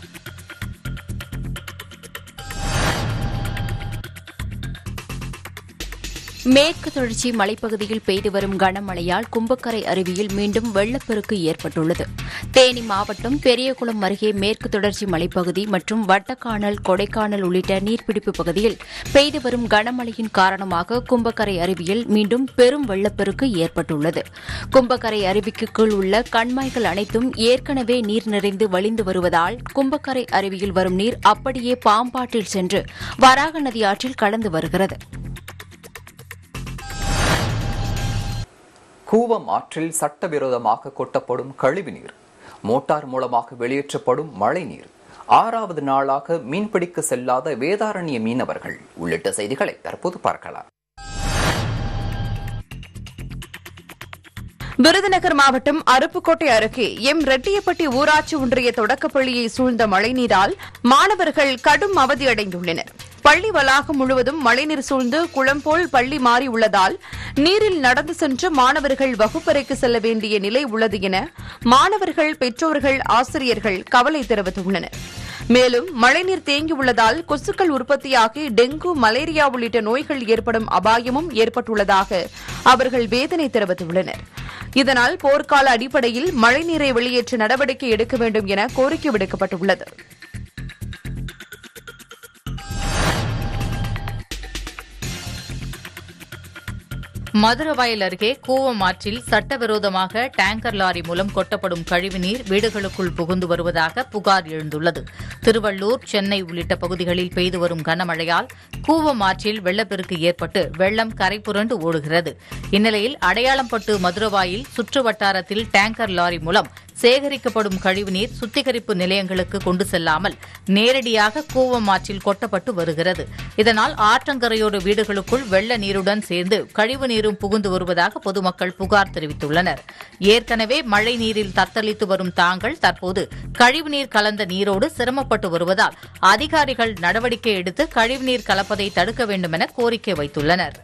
மேற்கு தொடர்ச்சி மலைப்பகுதியில் பெய்து வரும் கனமழையால் கும்பக்கரை அருவியில் மீண்டும் வெள்ளப்பெருக்கு ஏற்பட்டுள்ளது. தேனி மாவட்டம் பெரியகுளம் அருகே மேற்கு தொடர்ச்சி மலைப்பகுதி மற்றும் வட்டக்கானல், கொடைக்கானல் உள்ளிட்ட நீர்பிடிப்பு பகுதியில் பெய்து வரும் கனமழையின் காரணமாக கும்பக்கரை அருவியில் மீண்டும் பெரும் வெள்ளப்பெருக்கு ஏற்பட்டுள்ளது. கும்பக்கரை அருவிக்கு கீழ் உள்ள கண்மாய்கள் அனைத்தும் ஏற்கனவே நீர் நிறைந்து வழிந்து வருவதால் கும்பக்கரை அருவியில் வரும் நீர் அப்படியே பாம்பாட்டில் சென்று வராக நதி ஆற்றில் கலந்து வருகிறது. கூவம் ஆற்றில் சட்டவிரோதமாக கொட்டப்படும் கழிவுநீர், மோட்டார் மூலமாக வெளியேற்றப்படும் மழைநீர், ஆறாவது நாளாக மீன்பிடிக்க செல்லாத வேதாரண்ய மீனவர்கள் உள்ளிட்ட செய்திகளை தற்போது பார்க்கலாம். விருதுநகர் மாவட்டம் அருப்புக்கோட்டை அருகே எம் ரெட்டியப்பட்டி ஊராட்சி ஒன்றிய தொடக்கப்பள்ளியை சூழ்ந்த மழைநீரால் மாணவர்கள் கடும் அவதியடைந்துள்ளனர். பள்ளி வளாகம் முழுவதும் மழைநீர் சூழ்ந்து குளம் போல் பள்ளி மாறி உள்ளதால் நீரில் நடந்து சென்று மாணவர்கள் வகுப்பறைக்கு செல்ல வேண்டிய நிலை உள்ளது என மாணவர்கள், பெற்றோர்கள், ஆசிரியர்கள் கவலை தெரிவித்துள்ளனர். மேலும் மழைநீர் தேங்கியுள்ளதால் கொசுக்கள் உற்பத்தியாகி டெங்கு, மலேரியா உள்ளிட்ட நோய்கள் ஏற்படும் அபாயமும் ஏற்பட்டுள்ளதாக அவர்கள் வேதனை தெரிவித்துள்ளனர். இதனால் போர்க்கால அடிப்படையில் மழைநீரை வெளியேற்ற நடவடிக்கை எடுக்க வேண்டும் என கோரிக்கை விடுக்கப்பட்டுள்ளது. மதுரவாயல் அருகே கூவம் ஆற்றில் சட்டவிரோதமாக டேங்கர் லாரி மூலம் கொட்டப்படும் கழிவுநீர் வீடுகளுக்குள் புகுந்து வருவதாக புகார் எழுந்துள்ளது. திருவள்ளூர், சென்னை உள்ளிட்ட பகுதிகளில் பெய்து வரும் கனமழையால் கூவம் ஆற்றில் வெள்ளப்பெருக்கு ஏற்பட்டு வெள்ளம் கரைபுரண்டு ஓடுகிறது. இந்நிலையில் அடையாளம்பட்டு மதுரவாயில் சுற்று வட்டாரத்தில் டேங்கர் லாரி மூலம் சேகரிக்கப்படும் கழிவுநீர் சுத்திகரிப்பு நிலையங்களுக்கு கொண்டு செல்லாமல் நேரடியாக கூவம் ஆற்றில் கொட்டப்பட்டு வருகிறது. இதனால் ஆற்றங்கரையோர வீடுகளுக்குள் வெள்ள நீருடன் சேர்ந்து கழிவுநீரும் புகுந்து வருவதாக பொதுமக்கள் புகார் தெரிவித்துள்ளனர். ஏற்கனவே மழை நீரில் தத்தளித்து வரும் தாங்கள் தற்போது கழிவுநீர் கலந்த நீரோடு சிரமப்பட்டு வருவதால் அதிகாரிகள் நடவடிக்கை எடுத்து கழிவுநீர் கலப்பதை தடுக்க வேண்டும் என கோரிக்கை வைத்துள்ளனர்.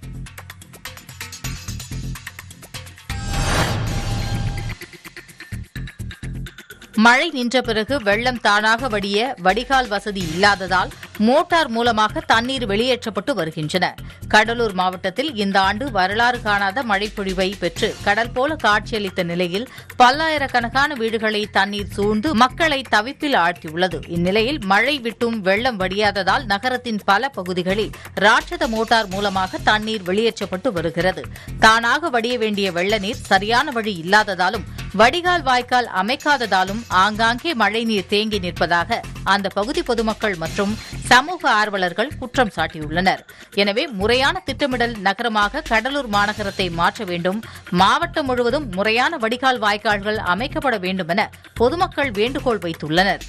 மழை நின்ற பிறகு வெள்ளம் தானாக வடிய வடிகால் வசதி இல்லாததால் மோட்டார் மூலமாக தண்ணீர் வெளியேற்றப்பட்டு வருகின்றன. கடலூர் மாவட்டத்தில் இந்த ஆண்டு வரலாறு காணாத மழைப்பொழிவை பெற்று கடல் போல காட்சியளித்த நிலையில் பல்லாயிரக்கணக்கான வீடுகளை தண்ணீர் சூழ்ந்து மக்களை தவிப்பில் ஆழ்த்தியுள்ளது. இந்நிலையில் மழை விட்டும் வெள்ளம் வடியாததால் நகரத்தின் பல பகுதிகளில் ராட்சத மோட்டார் மூலமாக தண்ணீர் வெளியேற்றப்பட்டு வருகிறது. தானாக வடிய வேண்டிய வெள்ள நீர் சரியான வழி இல்லாததாலும் வடிகால் வாய்க்கால் அமைக்காததாலும் ஆங்காங்கே மழைநீர் தேங்கி நிற்பதாக அந்த பகுதி பொதுமக்கள் மற்றும் சமூக ஆர்வலர்கள் குற்றம் சாட்டியுள்ளனர். எனவே முறையான திட்டமிடல் நகரமாக கடலூர் மாநகரத்தை மாற்ற வேண்டும், மாவட்டம் முழுவதும் முறையான வடிகால் வாய்க்கால்கள் அமைக்கப்பட வேண்டும் என பொதுமக்கள் வேண்டுகோள் வைத்துள்ளனர்.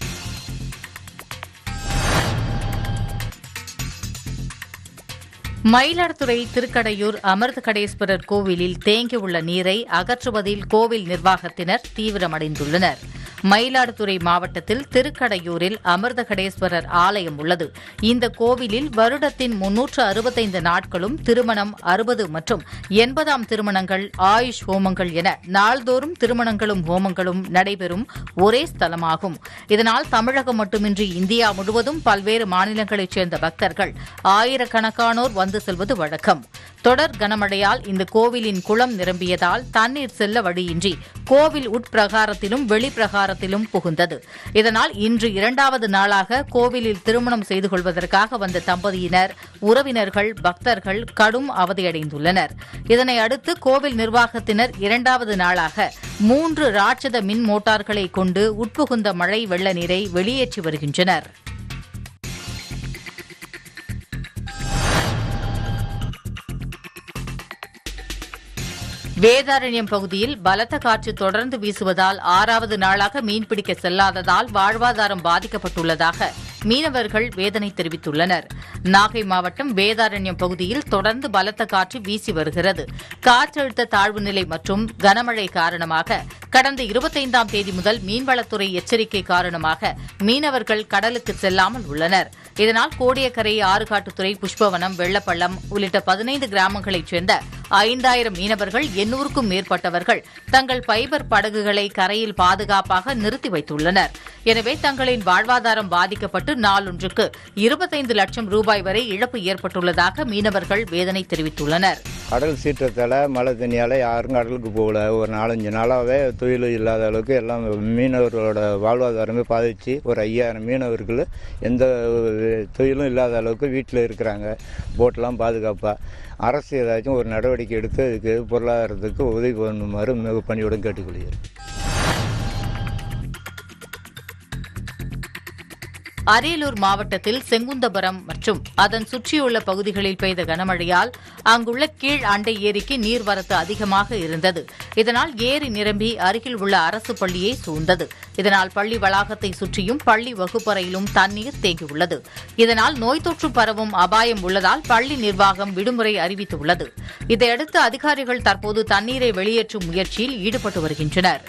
மயிலாடுதுறை திருக்கடையூர் அமிர்தகடேஸ்வரர் கோவிலில் தேங்கியுள்ள நீரை அகற்றுவதில் கோவில் நிர்வாகத்தினர் தீவிரமடைந்துள்ளனர். மயிலாடுதுறை மாவட்டத்தில் திருக்கடையூரில் அமிர்தகடேஸ்வரர் ஆலயம் உள்ளது. இந்த கோவிலில் வருடத்தின் முன்னூற்று அறுபத்தைந்து நாட்களும் திருமணம், அறுபது மற்றும் எண்பதாம் திருமணங்கள், ஆயுஷ் ஹோமங்கள் என நாள்தோறும் திருமணங்களும் ஹோமங்களும் நடைபெறும் ஒரே ஸ்தலமாகும். இதனால் தமிழகம் மட்டுமின்றி இந்தியா முழுவதும் பல்வேறு மாநிலங்களைச் சேர்ந்த பக்தர்கள் ஆயிரக்கணக்கானோர் வந்து செல்வது வழக்கம். தொடர் கனமழையால் இந்த கோவிலின் குளம் நிரம்பியதால் தண்ணீர் செல்ல வழியின்றி கோவில் உட்பிரகாரத்திலும் வெளிப்பிரகாரத்திலும் புகுந்தது. இதனால் இன்று இரண்டாவது நாளாக கோவிலில் திருமணம் செய்து கொள்வதற்காக வந்த தம்பதியினர், உறவினர்கள், பக்தர்கள் கடும் அவதியடைந்துள்ளனர். இதனை அடுத்து கோவில் நிர்வாகத்தினர் இரண்டாவது நாளாக மூன்று ராட்சத மின் மோட்டார்களை கொண்டு உட்புகுந்த மழை வெள்ள நீரை வெளியேற்றி வருகின்றனர். வேதாரண்யம் பகுதியில் பலத்த காற்று தொடர்ந்து வீசுவதால் ஆறாவது நாளாக மீன்பிடிக்க செல்லாததால் வாழ்வாதாரம் பாதிக்கப்பட்டுள்ளதாக மீனவர்கள் வேதனை தெரிவித்துள்ளனர். நாகை மாவட்டம் வேதாரண்யம் பகுதியில் தொடர்ந்து பலத்த காற்று வீசி வருகிறது. காற்றழுத்த தாழ்வு நிலை மற்றும் கனமழை காரணமாக கடந்த இருபத்தைந்தாம் தேதி முதல் மீன்வளத்துறை எச்சரிக்கை காரணமாக மீனவர்கள் கடலுக்கு செல்லாமல் உள்ளனர். இதனால் கோடியக்கரை, ஆறுகாட்டுத்துறை, புஷ்பவனம், வெள்ளப்பள்ளம் உள்ளிட்ட பதினைந்து கிராமங்களைச் சேர்ந்த ஐந்தாயிரம் மீனவர்கள் எண்ணூறுக்கும் மேற்பட்டவர்கள் தங்கள் பைபர் படகுகளை கரையில் பாதுகாப்பாக நிறுத்தி வைத்துள்ளனர். எனவே தங்களின் வாழ்வாதாரம் பாதிக்கப்பட்டு நாளொன்றுக்கு இருபத்தைந்து லட்சம் ரூபாய் வரை இழப்பு ஏற்பட்டுள்ளதாக மீனவர்கள் வேதனை தெரிவித்துள்ளனர். கடல் சீற்றத்தால் மழை தண்ணியால் யாரும் கடலுக்கு போகல. ஒரு நாலஞ்சு நாளாகவே தொழில் இல்லாத அளவுக்கு எல்லாம் மீனவர்களோட வாழ்வாதாரமே பாதிச்சு ஒரு ஐயாயிரம் மீனவர்கள் எந்த தொழிலும் இல்லாத அளவுக்கு வீட்டில் இருக்கிறாங்க. போட்டெல்லாம் பாதுகாப்பாக அரசு ஏதாச்சும் ஒரு நடவடிக்கை எடுத்து இதுக்கு பொருளாதாரத்துக்கு உதவி பண்ணுமாறு மிக பணியுடன் கேட்டுக்கொள்கிறேன். அரியலூர் மாவட்டத்தில் செங்குந்தபுரம் மற்றும் அதன் சுற்றியுள்ள பகுதிகளில் பெய்த கனமழையால் அங்குள்ள கீழ் அண்டை ஏரிக்கு நீர்வரத்து அதிகமாக இருந்தது. இதனால் ஏரி நிரம்பி அருகில் உள்ள அரசு பள்ளியை சூழ்ந்தது. இதனால் பள்ளி வளாகத்தை சுற்றியும் பள்ளி வகுப்பறையிலும் தண்ணீர் தேங்கியுள்ளது. இதனால் நோய் தொற்று பரவும் அபாயம் உள்ளதால் பள்ளி நிர்வாகம் விடுமுறை அறிவித்துள்ளது. இதையடுத்து அதிகாரிகள் தற்போது தண்ணீரை வெளியேற்றும் முயற்சியில் ஈடுபட்டு வருகின்றனர்.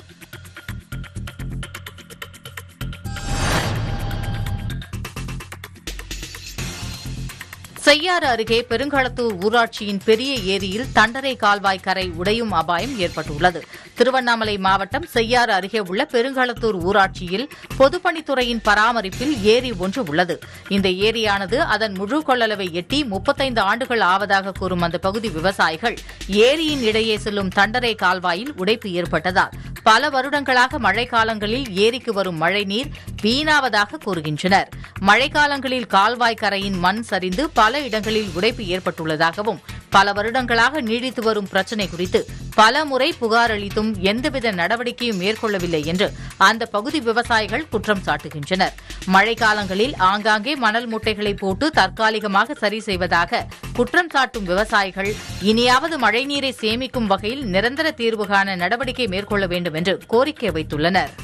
செய்யாறு அருகே பெருங்களத்தூர் ஊராட்சியின் பெரிய ஏரியில் தண்டரை கால்வாய் கரை உடையும் அபாயம் ஏற்பட்டுள்ளது. திருவண்ணாமலை மாவட்டம் செய்யாறு அருகே உள்ள பெருங்களத்தூர் ஊராட்சியில் பொதுப்பணித்துறையின் பராமரிப்பில் ஏரி ஒன்று உள்ளது. இந்த ஏரியானது அதன் முழு கொள்ளளவை எட்டி முப்பத்தைந்து ஆண்டுகள் ஆவதாக கூறும் அந்த பகுதி விவசாயிகள் ஏரியின் இடையே செல்லும் தண்டரை கால்வாயில் உடைப்பு ஏற்பட்டதால் பல வருடங்களாக மழைக்காலங்களில் ஏரிக்கு வரும் மழைநீர் வீணாவதாக கூறுகின்றனர். மழைக்காலங்களில் கால்வாய் கரையின் மண் சரிந்து பல இடங்களில் உடைப்பு ஏற்பட்டுள்ளதாகவும் பல வருடங்களாக நீடித்து வரும் பிரச்சினை குறித்து பல முறை புகார் அளித்தும் எந்தவித நடவடிக்கையும் மேற்கொள்ளவில்லை என்று அந்த பகுதி விவசாயிகள் குற்றம் சாட்டுகின்றனர். மழைக்காலங்களில் ஆங்காங்கே மணல் மூட்டைகளை போட்டு தற்காலிகமாக சரி செய்வதாக குற்றம் சாட்டும் விவசாயிகள் இனியாவது மழைநீரை சேமிக்கும் வகையில் நிரந்தர தீர்வு காண நடவடிக்கை மேற்கொள்ள வேண்டும் என்று கோரிக்கை வைத்துள்ளனர்.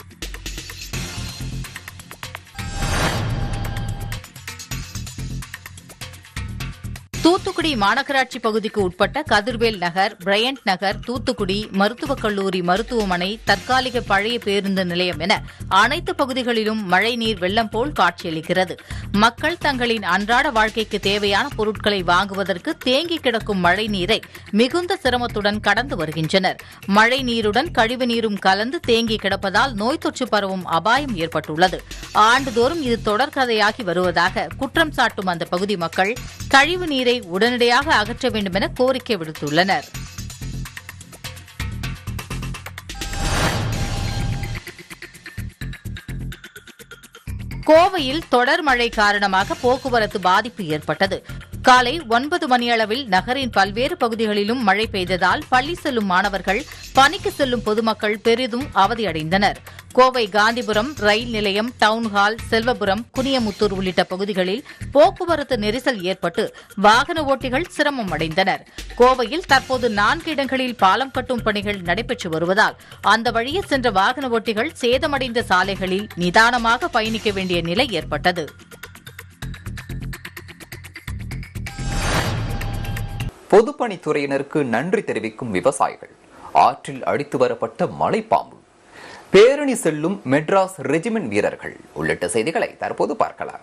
தூத்துக்குடி மாநகராட்சி பகுதிக்கு உட்பட்ட கதிர்வேல் நகர், பிரையண்ட் நகர், தூத்துக்குடி மருத்துவக் கல்லூரி, மருத்துவமனை, தற்காலிக பழைய பேருந்து நிலையம் என அனைத்து பகுதிகளிலும் மழைநீர் வெள்ளம் போல் காட்சியளிக்கிறது. மக்கள் தங்களின் அன்றாட வாழ்க்கைக்கு தேவையான பொருட்களை வாங்குவதற்கு தேங்கி கிடக்கும் மழைநீரை மிகுந்த சிரமத்துடன் கடந்து வருகின்றனர். மழைநீருடன் கழிவுநீரும் கலந்து தேங்கி கிடப்பதால் நோய் தொற்று பரவும் அபாயம் ஏற்பட்டுள்ளது. ஆண்டுதோறும் இது தொடர்கதையாகி வருவதாக குற்றம் சாட்டும் அந்த பகுதி மக்கள் கழிவு நீரை உடனடியாக அகற்ற வேண்டும் என கோரிக்கை விடுத்துள்ளனர். கோவையில் தொடர் மழை காரணமாக போக்குவரத்து பாதிப்பு ஏற்பட்டது. காலை ஒன்பது மணியளவில் நகரின் பல்வேறு பகுதிகளிலும் மழை பெய்ததால் பள்ளி செல்லும் மாணவர்கள், பணிக்கு செல்லும் பொதுமக்கள் பெரிதும் அவதியடைந்தனர். கோவை காந்திபுரம் ரயில் நிலையம், டவுன்ஹால், செல்வபுரம், குனியமுத்தூர் உள்ளிட்ட பகுதிகளில் போக்குவரத்து நெரிசல் ஏற்பட்டு வாகன ஓட்டிகள் சிரமம் அடைந்தனர். கோவையில் தற்போது நான்கு இடங்களில் பாலம் கட்டும் பணிகள் நடைபெற்று வருவதால் அந்த வழியே சென்ற வாகன ஓட்டிகள் சேதமடைந்த சாலைகளில் நிதானமாக பயணிக்க வேண்டிய நிலை ஏற்பட்டது. பொதுப்பணித்துறையினருக்கு நன்றி தெரிவிக்கும் விவசாயிகள், ஆற்றில் அடித்து வரப்பட்ட மலைப்பாம்பு, பேரணி செல்லும் மெட்ராஸ் ரெஜிமெண்ட் வீரர்கள் உள்ளிட்ட செய்திகளை தற்போது பார்க்கலாம்.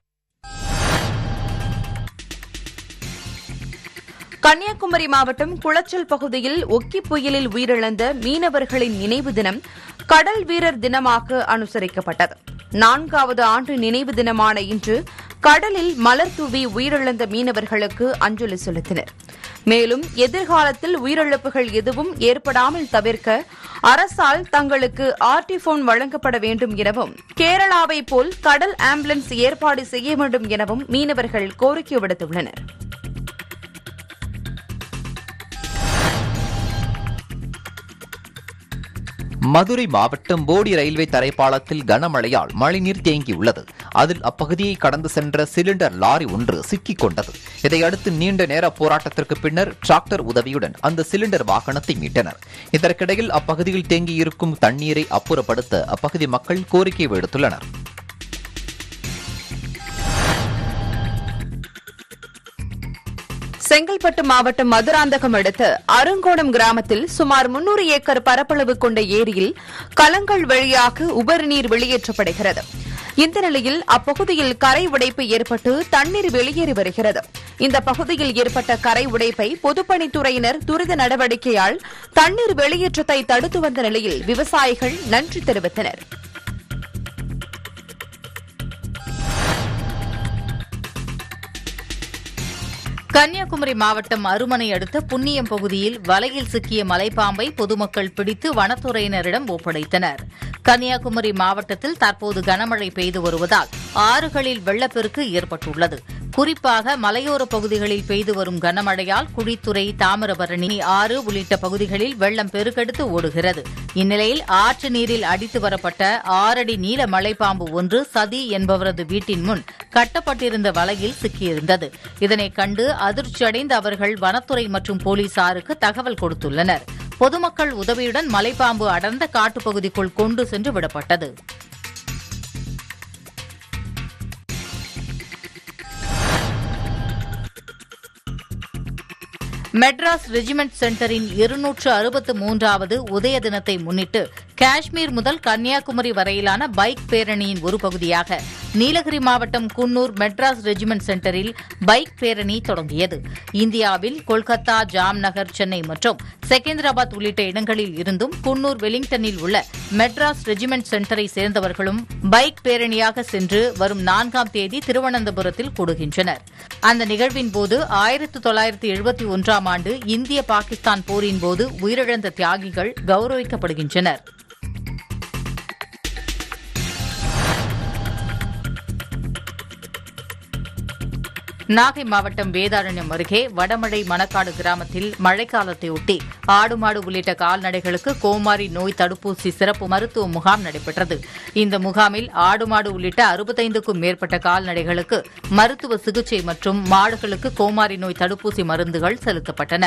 கன்னியாகுமரி மாவட்டம் குளச்சல் பகுதியில் ஒக்கி புயலில் உயிரிழந்த மீனவர்களின் நினைவு தினம் கடல் வீரர் தினமாக அனுசரிக்கப்பட்டது. நான்காவது ஆண்டு நினைவு தினமான இன்று கடலில் மலர் தூவி உயிரிழந்த மீனவர்களுக்கு அஞ்சலி செலுத்தினர். மேலும் எதிர்காலத்தில் உயிரிழப்புகள் எதுவும் ஏற்படாமல் தவிர்க்க அரசால் தங்களுக்கு ஆர்டிபோன் வழங்கப்பட வேண்டும் எனவும் கேரளாவை போல் கடல் ஆம்புலன்ஸ் ஏற்பாடு செய்ய வேண்டும் எனவும் மீனவர்கள் கோரிக்கை விடுத்துள்ளனர். மதுரை மாவட்டம் போடி ரயில்வே தரைப்பாலத்தில் கனமழையால் மழைநீர் தேங்கியுள்ளது. அதில் அப்பகுதியை கடந்து சென்ற சிலிண்டர் லாரி ஒன்று சிக்கிக் கொண்டது. இதையடுத்து நீண்ட நேர போராட்டத்திற்கு பின்னர் டிராக்டர் உதவியுடன் அந்த சிலிண்டர் வாகனத்தை மீட்டனர். இதற்கிடையில் அப்பகுதியில் தேங்கியிருக்கும் தண்ணீரை அப்புறப்படுத்த அப்பகுதி மக்கள் கோரிக்கை விடுத்துள்ளனர். செங்கல்பட்டு மாவட்டம் மதுராந்தகம் அடுத்த அருங்கோணம் கிராமத்தில் சுமார் முன்னூறு ஏக்கர் பரப்பளவு கொண்ட ஏரியில் கலங்கள் வழியாக உபரி நீர் வெளியேற்றப்படுகிறது. இந்த நிலையில் அப்பகுதியில் கரை உடைப்பு ஏற்பட்டு தண்ணீர் வெளியேறி வருகிறது. இந்த பகுதியில் ஏற்பட்ட கரை உடைப்பை பொதுப்பணித்துறையினர் துரித நடவடிக்கையால் தண்ணீர் வெளியேற்றத்தை தடுத்து வந்த நிலையில் விவசாயிகள் நன்றி தெரிவித்தனர். கன்னியாகுமரி மாவட்டம் அருமனை அடுத்த புன்னியம் பகுதியில் வலையில் சிக்கிய மலைப்பாம்பை பொதுமக்கள் பிடித்து வனத்துறையினரிடம் ஒப்படைத்தனர். கன்னியாகுமரி மாவட்டத்தில் தற்போது கனமழை பெய்து வருவதால் ஆறுகளில் வெள்ளப்பெருக்கு ஏற்பட்டுள்ளது. குறிப்பாக மலையோர பகுதிகளில் பெய்து வரும் கனமழையால் குழித்துறை, தாமிரபரணி ஆறு உள்ளிட்ட பகுதிகளில் வெள்ளம் பெருக்கெடுத்து ஓடுகிறது. இந்நிலையில் ஆற்று நீரில் அடித்து வரப்பட்ட ஆறடி நீல மலைப்பாம்பு ஒன்று சதி என்பவரது வீட்டின் முன் கட்டப்பட்டிருந்த வலையில் சிக்கியிருந்தது. இதனை கண்டு அதிர்ச்சியடைந்த அவர்கள் வனத்துறை மற்றும் போலீசாருக்கு தகவல் கொடுத்துள்ளனர். பொதுமக்கள் உதவியுடன் மலைப்பாம்பு அடர்ந்த காட்டுப்பகுதிக்குள் கொண்டு சென்று விடப்பட்டது. மெட்ராஸ் ரெஜிமெண்ட் சென்டரின் இருநூற்று அறுபத்து மூன்றாவது உதய தினத்தை முன்னிட்டு காஷ்மீர் முதல் கன்னியாகுமரி வரையிலான பைக் பேரணியின் ஒரு பகுதியாக நீலகிரி மாவட்டம் குன்னூர் மெட்ராஸ் ரெஜிமெண்ட் சென்டரில் பைக் பேரணி தொடங்கியது. இந்தியாவில் கொல்கத்தா, ஜாம்நகர், சென்னை மற்றும் செகந்திராபாத் உள்ளிட்ட இடங்களில் இருந்தும் குன்னூர், வெலிங்டனில் உள்ள மெட்ராஸ் ரெஜிமெண்ட் சென்டரை சேர்ந்தவர்களும் பைக் பேரணியாக சென்று வரும் நான்காம் தேதி திருவனந்தபுரத்தில் கூடுகின்றனர். அந்த நிகழ்வின் போது ஆயிரத்து தொள்ளாயிரத்து எழுபத்தி ஒன்றாம் ஆண்டு இந்திய பாகிஸ்தான் போரின் போது உயிரிழந்த தியாகிகள் கௌரவிக்கப்படுகின்றனர். நாகை மாவட்டம் வேதாரண்யம் அருகே வடமழை மணக்காடு கிராமத்தில் மழைக்காலத்தையொட்டி ஆடு மாடு உள்ளிட்ட கால்நடைகளுக்கு கோமாரி நோய் தடுப்பூசி சிறப்பு மருத்துவ முகாம் நடைபெற்றது. இந்த முகாமில் ஆடு மாடு உள்ளிட்ட அறுபத்தைந்துக்கும் மேற்பட்ட கால்நடைகளுக்கு மருத்துவ சிகிச்சை மற்றும் மாடுகளுக்கு கோமாரி நோய் தடுப்பூசி மருந்துகள் செலுத்தப்பட்டன.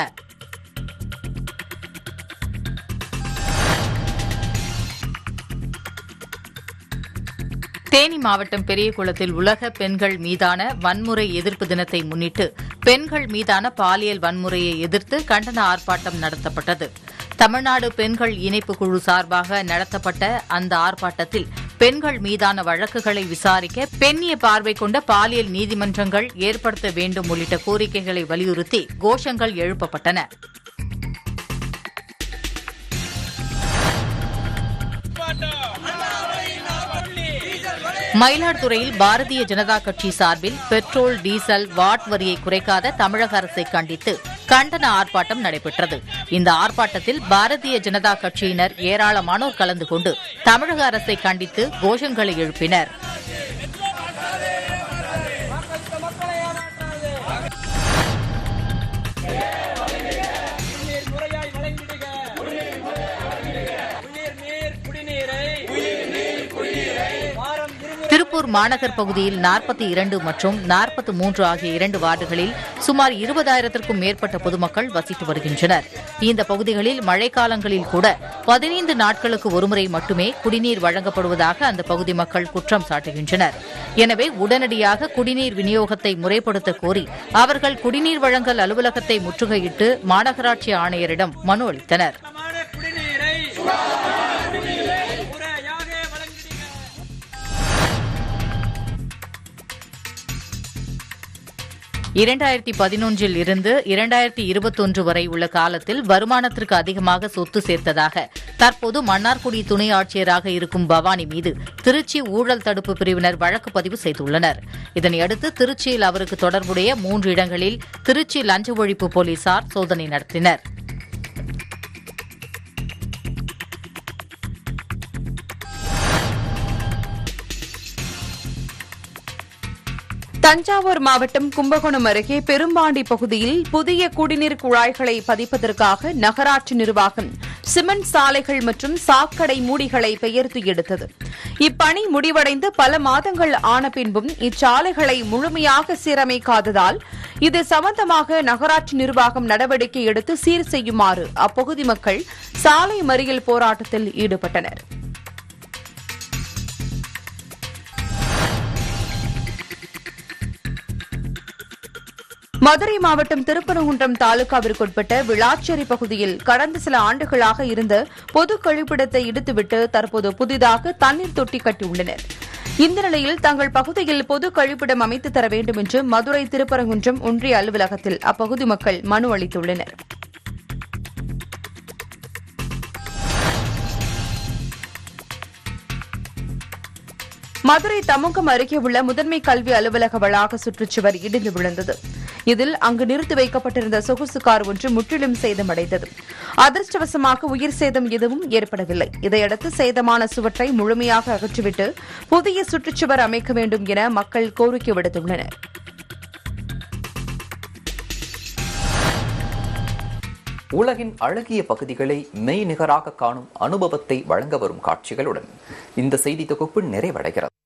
தேனி மாவட்டம் பெரியகுளத்தில் உலக பெண்கள் மீதான வன்முறை எதிர்ப்பு தினத்தை முன்னிட்டு பெண்கள் மீதான பாலியல் வன்முறையை எதிர்த்து கண்டன ஆர்ப்பாட்டம் நடத்தப்பட்டது. தமிழ்நாடு பெண்கள் இணைப்பு குழு சார்பாக நடத்தப்பட்ட அந்த ஆர்ப்பாட்டத்தில் பெண்கள் மீதான வழக்குகளை விசாரிக்க பெண்ணிய பார்வை கொண்ட பாலியல் நீதிமன்றங்கள் ஏற்படுத்த வேண்டும் உள்ளிட்ட கோரிக்கைகளை வலியுறுத்தி கோஷங்கள் எழுப்பப்பட்டன. மயிலாடுதுறையில் பாரதிய ஜனதா கட்சி சார்பில் பெட்ரோல், டீசல், வாட் வரியை குறைக்காத தமிழக அரசை கண்டித்து கண்டன ஆர்ப்பாட்டம் நடைபெற்றது. இந்த ஆர்ப்பாட்டத்தில் பாரதிய ஜனதா கட்சியினர் ஏராளமானோர் கலந்து கொண்டு தமிழக அரசை கண்டித்து கோஷங்களை எழுப்பினர். திருப்பூர் மாநகர் பகுதியில் நாற்பத்தி இரண்டு மற்றும் நாற்பத்தி மூன்று ஆகிய இரண்டு வார்டுகளில் சுமார் இருபதாயிரத்திற்கும் மேற்பட்ட பொதுமக்கள் வசித்து வருகின்றனர். இந்த பகுதிகளில் மழைக்காலங்களில் கூட பதினைந்து நாட்களுக்கு ஒருமுறை மட்டுமே குடிநீர் வழங்கப்படுவதாக அந்த பகுதி மக்கள் குற்றம் சாட்டுகின்றனர். எனவே உடனடியாக குடிநீர் விநியோகத்தை முறைப்படுத்த கோரி அவர்கள் குடிநீர் வழங்கல் அலுவலகத்தை முற்றுகையிட்டு மாநகராட்சி ஆணையரிடம் மனு அளித்தனர். இரண்டாயிரத்தி பதினொன்றில் இருந்து இரண்டாயிரத்தி இருபத்தொன்று வரை உள்ள காலத்தில் வருமானத்திற்கு அதிகமாக சொத்து சேர்த்ததாக தற்போது மன்னார்குடி துணை ஆட்சியராக இருக்கும் பவானி மீது திருச்சி ஊழல் தடுப்பு பிரிவினர் வழக்கு பதிவு செய்துள்ளனர். இதனையடுத்து திருச்சியில் அவருக்கு தொடர்புடைய மூன்று இடங்களில் திருச்சி லஞ்ச ஒழிப்பு போலீசார் சோதனை நடத்தினர். தஞ்சாவூர் மாவட்டம் கும்பகோணம் அருகே பெரும்பாண்டி பகுதியில் புதிய குடிநீர் குழாய்களை பதிப்பதற்காக நகராட்சி நிர்வாகம் சிமெண்ட் சாலைகள் மற்றும் சாக்கடை மூடிகளை பெயர்த்து எடுத்தது. இப்பணி முடிவடைந்து பல மாதங்கள் ஆன பின்பும் இச்சாலைகளை முழுமையாக சீரமைக்காததால் இது சம்பந்தமாக நகராட்சி நிர்வாகம் நடவடிக்கை எடுத்து சீர் செய்யுமாறு அப்பகுதி மக்கள் சாலை மறியல் போராட்டத்தில் ஈடுபட்டனர். மதுரை மாவட்டம் திருப்பரங்குன்றம் தாலுகாவிற்குட்பட்ட விளாச்சேரி பகுதியில் கடந்த சில ஆண்டுகளாக இருந்த பொது கழிப்பிடத்தை இடித்துவிட்டு தற்போது புதிதாக தண்ணீர் தொட்டி கட்டியுள்ளனர். இந்த நிலையில் தங்கள் பகுதியில் பொது கழிப்பிடம் அமைத்து தர வேண்டும் என்று மதுரை திருப்பரங்குன்றம் ஒன்றிய அலுவலகத்தில் அப்பகுதி மக்கள் மனு அளித்துள்ளனர். மதுரை தமுகம் அருகே உள்ள முதன்மை கல்வி அலுவலக வளாக சுற்றுச்சுவர் இடிந்து விழுந்தது. இதில் அங்கு நிறுத்தி வைக்கப்பட்டிருந்த சொகுசு கார் ஒன்று முற்றிலும் சேதமடைந்தது. அதிர்ஷ்டவசமாக உயிர் சேதம் எதுவும் ஏற்படவில்லை. இதையடுத்து சேதமான சுவற்றை முழுமையாக அகற்றிவிட்டு புதிய சுற்றுச்சுவர் அமைக்க வேண்டும் என மக்கள் கோரிக்கை விடுத்துள்ளனர். உலகின் அழகிய பகுதிகளை மெய் நிகராக காணும் அனுபவத்தை வழங்க வரும் காட்சிகளுடன் இந்த செய்தி தொகுப்பு நிறைவடைகிறது.